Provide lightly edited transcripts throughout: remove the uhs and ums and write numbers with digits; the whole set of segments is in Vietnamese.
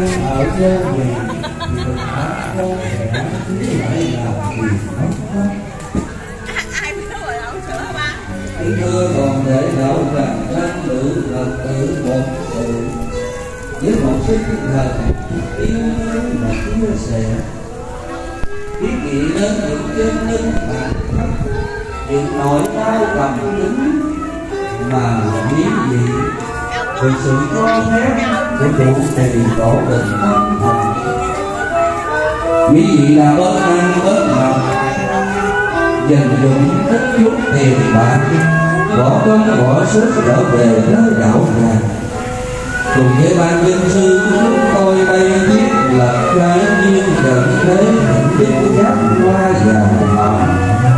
ở trên miền mình hát con trẻ chứ lại là gì mất. Ai biết rồi ông sửa ba. Thưa còn để đạo rằng thanh nữ là tự một sự với một sức tinh thần yêu thương và chia sẻ, biết nghĩ đến những chân linh bản thân, những nỗi đau cầm cứng mà biến dị vì sự cho phép của chủ trì tổ đình tâm thành. Quý vị là bớt ăn bớt mặc, dành dụng ít chút tiền bạc, bỏ công bỏ sức trở về nơi đạo tràng. Cùng với ban dân sư chúng tôi đây thiết lập cái duyên trận thế hạnh đức giác hoa vàng màu,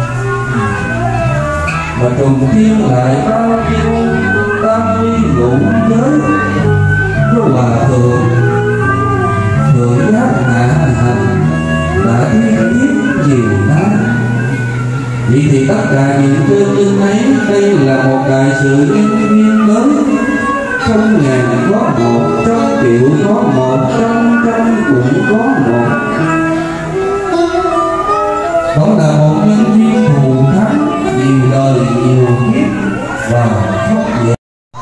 mà trùng thiên lại bao nhiêu tam quy ngũ giới của hòa thượng thượng giác hạ hành đã thiên thiết nhiều năm. Vậy thì tất cả những tương linh ấy, đây là một đại sự nhân duyên mới. Trong ngàn có một, trong triệu có một, trong trăm cũng có một. Đó là một nhân duyên thù thắng nhiều đời nhiều kiếp và khóc nhẹ.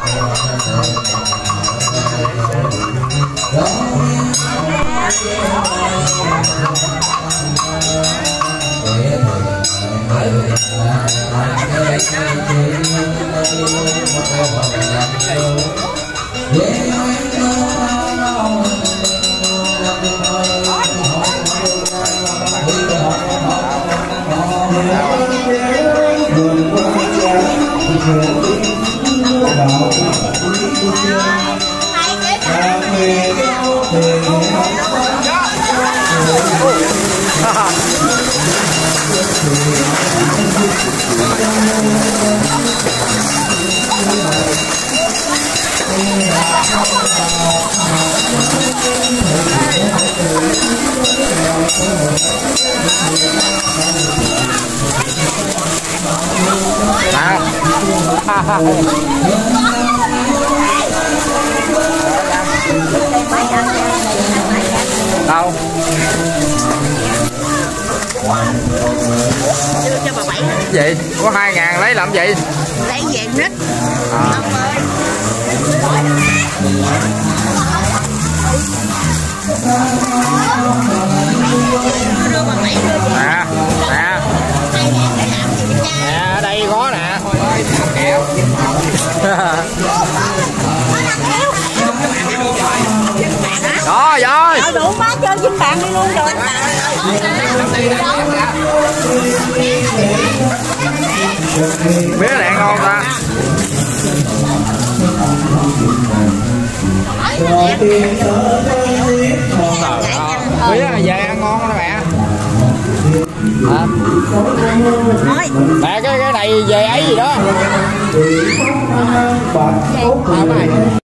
Đâu? Đưa cho bà Bảy. Gì? Có 2.000 lấy làm gì? Lấy về nít. Ông ơi. Đưa bà Bảy đưa chị. Nè, nè. Nè, ở đây có nè. Thôi ơi, kẹo. Rồi rồi. Đủ má chơi với bạn đi luôn rồi. Mía này ngon ta. Mía này về ăn ngon đó mẹ. Mẹ cái này về ấy gì đó.